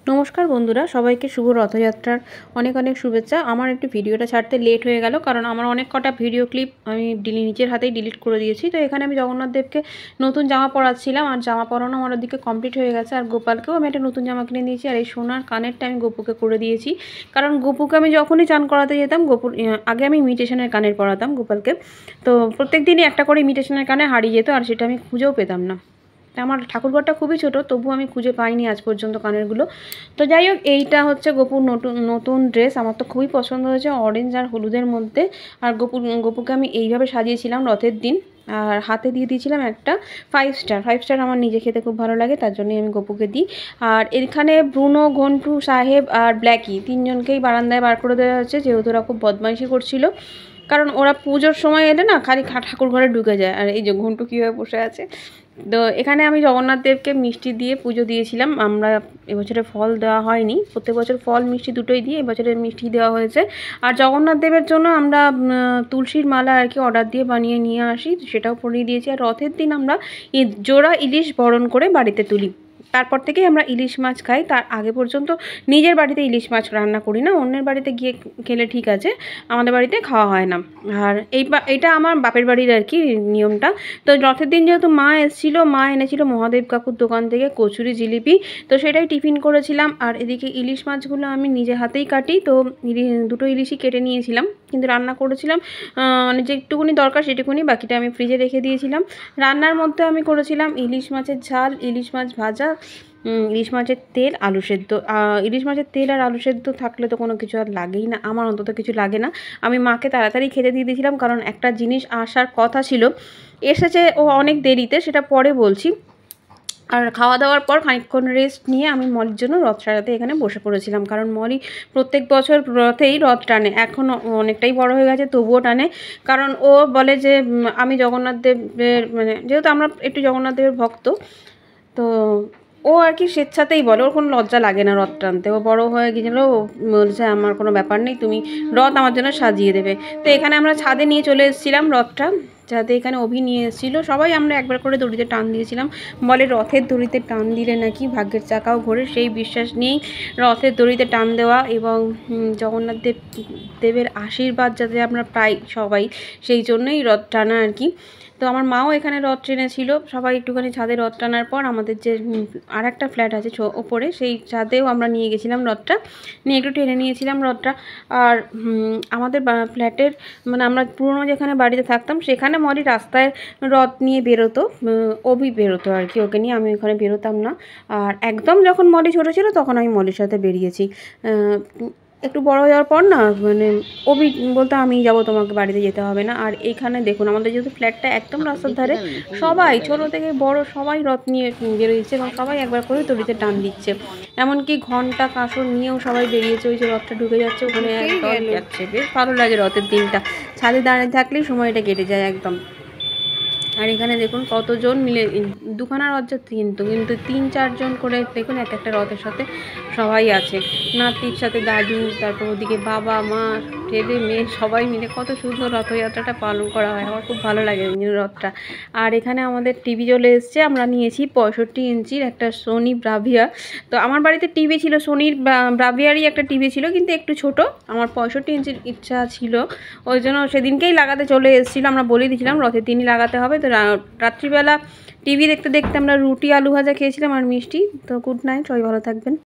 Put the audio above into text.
নমস্কার বন্ধুরা, সবাইকে শুভ রথযাত্রার অনেক অনেক শুভেচ্ছা। আমার একটু ভিডিওটা ছাড়তে লেট হয়ে গেল, কারণ আমার অনেক কটা ভিডিও ক্লিপ আমি নিজের হাতেই ডিলিট করে দিয়েছি। তো এখানে আমি জগন্নাথ দেবকে নতুন জামা পরাচ্ছিলাম, আর জামা পরানো আমার ওদিকে কমপ্লিট হয়ে গেছে। আর গোপালকেও আমি একটা নতুন জামা কিনে দিয়েছি, আর এই সোনার কানেরটা আমি গপুকে করে দিয়েছি। কারণ গপুকে আমি যখনই চান করাতে যেতাম, আগে আমি ইমিটেশনের কানের পরাতাম গোপালকে। তো প্রত্যেক দিনই একটা করে ইমিটেশনের কানে হারিয়ে যেত, আর সেটা আমি খুঁজেও পেতাম না। আমার ঠাকুরঘরটা খুবই ছোট, তবু আমি খুঁজে পাইনি আজ পর্যন্ত কানেরগুলো। তো যাই হোক, এইটা হচ্ছে গোপুর নতুন ড্রেস। আমার তো খুবই পছন্দ হয়েছে, অরেঞ্জ আর হলুদের মধ্যে। আর গপুকে আমি এইভাবে সাজিয়েছিলাম রথের দিন, আর হাতে দিয়ে দিয়েছিলাম একটা 5 স্টার। আমার নিজে খেতে খুব ভালো লাগে, তার জন্যই আমি গপুকে দিই। আর এখানে ব্রুনো, ঘন্টু, সাহেব আর ব্ল্যাকি তিনজনকেই বারান্দায় বার করে দেওয়া হচ্ছে, যেহেতু ওরা খুব বদমাইশি করছিল। কারণ ওরা পুজোর সময় এলে না খালি ঠাকুর ঘরে ঢুকে যায়। আর এই যে ঘন্টু কীভাবে বসে আছে। তো এখানে আমি জগন্নাথ দেবকে মিষ্টি দিয়ে পুজো দিয়েছিলাম। আমরা এবছরে ফল দেওয়া হয়নি, প্রত্যেক বছর ফল মিষ্টি দুটোই দিয়ে এবছরে মিষ্টি দেওয়া হয়েছে। আর জগন্নাথ দেবের জন্য আমরা তুলসীর মালা আর কি অর্ডার দিয়ে বানিয়ে নিয়ে আসি, সেটাও পরিয়ে দিয়েছি। আর রথের দিন আমরা জোড়া ইলিশ বরণ করে বাড়িতে তুলি। তারপর থেকেই আমরা ইলিশ মাছ খাই। তার আগে পর্যন্ত নিজের বাড়িতে ইলিশ মাছ রান্না করি না, অন্যের বাড়িতে গিয়ে খেলে ঠিক আছে, আমাদের বাড়িতে খাওয়া হয় না। আর এইটা আমার বাপের বাড়ির আর কি নিয়মটা। তো রথের দিন যেহেতু মা এসেছিলো, মা এনেছিল মহাদেব কাকুর দোকান থেকে কচুরি, জিলিপি, তো সেটাই টিফিন করেছিলাম। আর এদিকে ইলিশ মাছগুলো আমি নিজে হাতেই কাটি, তো দুটো ইলিশই কেটে নিয়েছিলাম, কিন্তু রান্না করেছিলাম মানে যেটুকুনি দরকার সেটুকুনি, বাকিটা আমি ফ্রিজে রেখে দিয়েছিলাম। রান্নার মধ্যে আমি করেছিলাম ইলিশ মাছের ঝাল, ইলিশ মাছ ভাজা, ইলিশ মাছের তেল, আলু সেদ্ধ। ইলিশ মাছের তেল আর আলু সেদ্ধ থাকলে তো কোনো কিছু আর লাগেই না, আমার অন্তত কিছু লাগে না। আমি মাকে তাড়াতাড়ি খেতে দিয়ে দিয়েছিলাম, কারণ একটা জিনিস আসার কথা ছিল, এসেছে ও অনেক দেরিতে, সেটা পরে বলছি। আর খাওয়া দাওয়ার পর খানিকক্ষণ রেস্ট নিয়ে আমি মলির জন্য রথ সাজাতে এখানে বসে পড়েছিলাম। কারণ মলি প্রত্যেক বছর রথেই রথ টানে, এখন অনেকটাই বড় হয়ে গেছে তবুও টানে। কারণ ও বলে যে আমি জগন্নাথ দেবের মানে যেহেতু আমরা একটু জগন্নাথ দেবের ভক্ত, তো ও আর কি স্বেচ্ছাতেই বলে, ওর কোনো লজ্জা লাগে না রথ টানতে। ও বড়ো হয়ে গিয়েছিল, বলছে আমার কোনো ব্যাপার নেই, তুমি রথ আমার জন্য সাজিয়ে দেবে। তো এখানে আমরা ছাদে নিয়ে চলে এসেছিলাম রথটা, যাতে এখানে অভি নিয়ে এসেছিলো। সবাই আমরা একবার করে দড়িতে টান দিয়েছিলাম। বলে রথের দড়িতে টান দিলে নাকি ভাগ্যের চাকাও ঘোরে, সেই বিশ্বাস নিয়েই রথের দড়িতে টান দেওয়া এবং জগন্নাথ দেবের আশীর্বাদ যাতে আমরা পাই সবাই, সেই জন্যই রথ টানা আর কি। তো আমার মাও এখানে রথ টেনেছিল। সবাই একটুখানি ছাদে রথ টানার পর আমাদের যে আর একটা ফ্ল্যাট আছে ওপরে, সেই ছাদেও আমরা নিয়ে গেছিলাম রথটা, নিয়ে একটু টেনে নিয়েছিলাম রথটা। আর আমাদের ফ্ল্যাটের মানে আমরা পুরনো যেখানে বাড়িতে থাকতাম, সেখানে মলি রাস্তায় রথ নিয়ে বেরোতো, অভি বেরোতো আর কি, ওকে নিয়ে আমি ওখানে বেরোতাম না। আর একদম যখন মলি ছোটো ছিল তখন আমি মলির সাথে বেরিয়েছি। একটু বড় হয়ে যাওয়ার পর না মানে অভি বলতে আমি যাব, তোমাকে বাড়িতে যেতে হবে না। আর এইখানে দেখুন, আমাদের যেহেতু ফ্ল্যাটটা একদম রাস্তার ধারে, সবাই ছোট থেকে বড় সবাই রথ নিয়ে বেরোচ্ছে এবং সবাই একবার করে তড়িতে টান দিচ্ছে। এমনকি ঘন্টা কাঁসর নিয়েও সবাই বেরিয়েছে। ওই যে রথটা ঢুকে যাচ্ছে, ওখানে একদম যাচ্ছে, বেশ ভালো লাগে রথের দিনটা। ছাদে দাঁড়িয়ে থাকলেই সময়টা কেটে যায় একদম। আর এখানে দেখুন কতজন মিলে, দুখানা রথ যাচ্ছে কিন্তু 3-4 জন করে দেখুন এক একটা রথের সাথে সবাই আছে, নাতির সাথে দাদু, তারপর ওদিকে বাবা মা, ছেলে মেয়ে সবাই মিলে কত সুন্দর রথযাত্রাটা পালন করা হয়। আমার খুব ভালো লাগে রথটা। আর এখানে আমাদের টিভি চলে এসছে, আমরা নিয়েছি 65 ইঞ্চির একটা সোনি ব্রাভিয়া। তো আমার বাড়িতে টিভি ছিল, সোনির ব্রাভিয়ারই একটা টিভি ছিল, কিন্তু একটু ছোট। আমার 65 ইঞ্চির ইচ্ছা ছিল, ওই জন্য সেদিনকেই লাগাতে চলে এসেছিলো। আমরা বলে দিয়েছিলাম রথের দিনই লাগাতে হবে। তো রাত্রিবেলা টিভি দেখতে দেখতে আমরা রুটি, আলু ভাজা খেয়েছিলাম আর মিষ্টি। তো গুড নাইট, সবাই ভালো থাকবেন।